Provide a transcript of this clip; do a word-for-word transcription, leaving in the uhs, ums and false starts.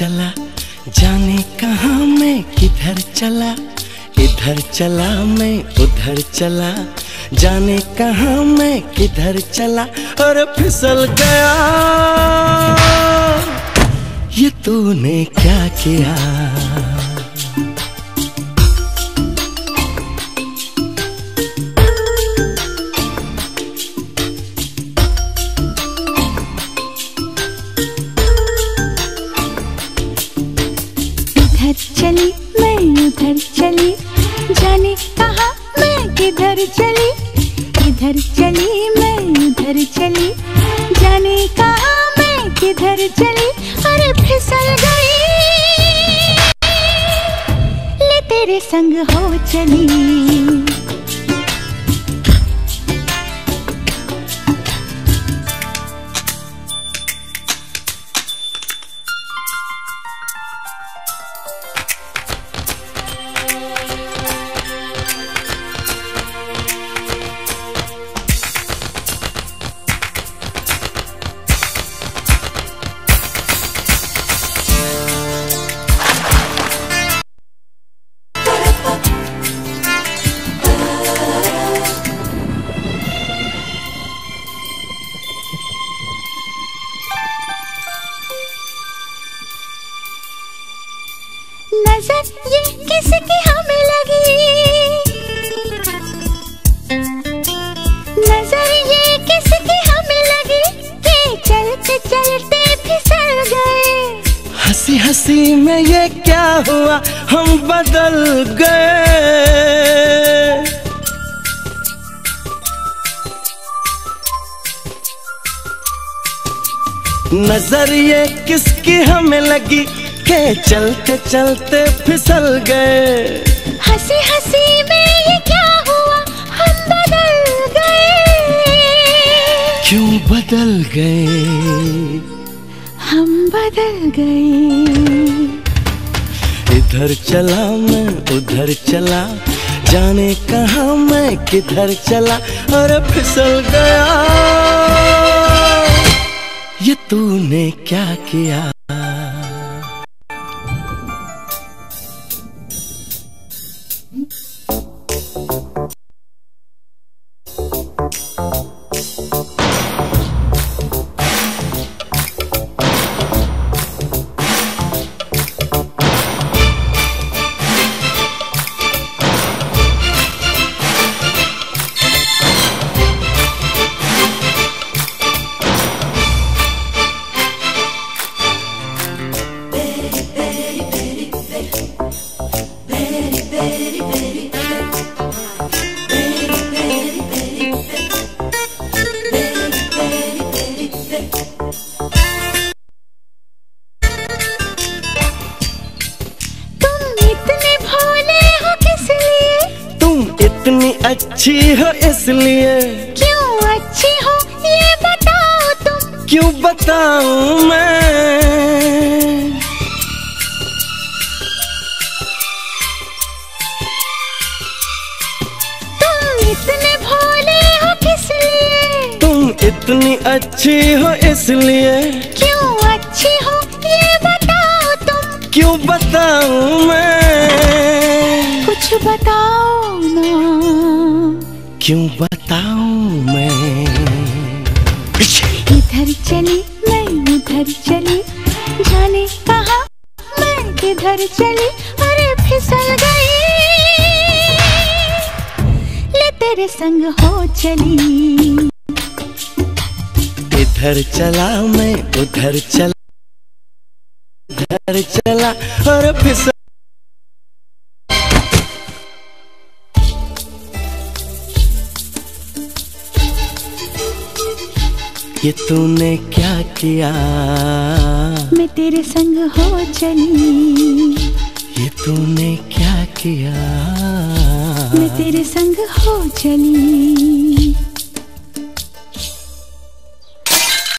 चला, जाने कहाँ मैं किधर चला, इधर चला मैं उधर चला, जाने कहाँ मैं किधर चला और फिसल गया। ये तूने क्या किया? इधर चली मैं उधर चली, जाने कहाँ मैं किधर चली, इधर चली मैं उधर चली, जाने कहाँ मैं किधर चली, अरे फिसल गई। ले तेरे संग हो चली। नजर ये किसकी हमें लगी, नजर ये किसकी हमें लगी, कि चलते चलते फिसल गए। हंसी हंसी में ये क्या हुआ, हम बदल गए। नजर ये किसकी हमें लगी, के चलते चलते फिसल गए। हंसी हंसी में ये क्या हुआ, हम बदल गए। क्यों बदल गए? हम बदल गए। इधर चला मैं उधर चला, जाने कहाँ मैं किधर चला और फिसल गया। ये तूने क्या किया? इतनी अच्छी हो इसलिए। क्यों अच्छी हो ये बताओ तुम। क्यों बताऊं मैं? तुम इतने भोले हो किस लिए? तुम इतनी अच्छी हो इसलिए। क्यों अच्छी हो ये बताओ तुम। क्यों बताऊं मैं? कुछ बताओ ना। क्यों बताऊं मैं? इधर चली मैं उधर चली, जाने कहाँ मैं किधर चली, अरे फिसल गई। ले तेरे संग हो चली। इधर चला मैं उधर चला, इधर चला और फिसल। ये तूने क्या किया? मैं तेरे संग हो चली। ये तूने क्या किया? मैं तेरे संग हो चली।